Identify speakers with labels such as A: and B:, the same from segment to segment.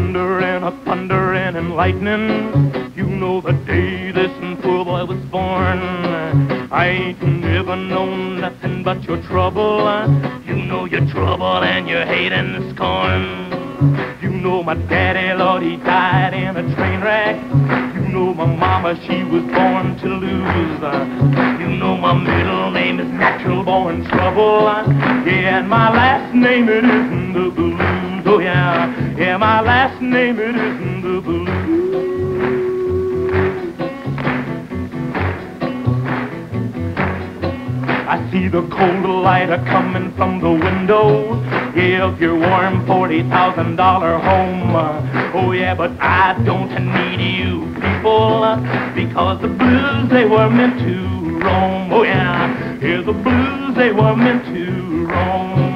A: thundering, a thundering and lightning. You know the day this poor boy was born. I ain't never known nothing but your trouble. You know your trouble and your hate and the scorn. You know my daddy, Lord, he died in a train wreck. You know my mama, she was born to lose. You know my middle name is Natural Born Trouble. Yeah, and my last name, it isn't the blues. Oh yeah, yeah, my last name, it isn't the blues. I see the cold light a-coming from the window. Yeah, of your warm $40,000 home. Oh yeah, but I don't need you people, because the blues, they were meant to roam. Oh yeah, yeah, the blues, they were meant to roam.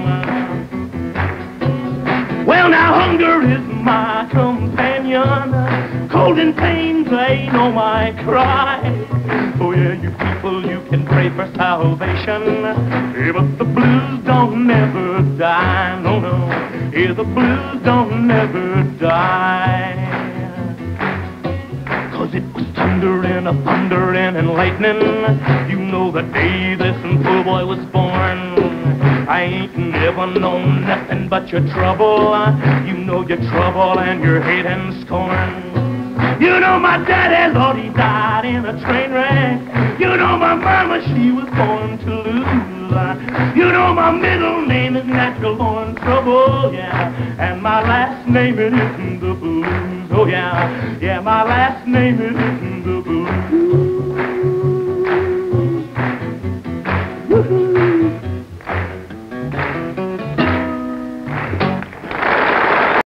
A: Well, now hunger is my companion. Cold and pain, they know my cry. Oh yeah, you people, you can pray for salvation. Yeah, but the blues don't never die. No, no, yeah, the blues don't never die. 'Cause it was thundering, a thundering and lightning. You know the day this poor boy was born. I ain't never known nothing but your trouble. You know your trouble and your hate and scorn. You know my daddy, Lord, he died in a train wreck. You know my mama, she was born to lose. You know my middle name is Natural Born Trouble, yeah. And my last name, it isn't the blues. Oh yeah, yeah, my last name, it isn't the blues.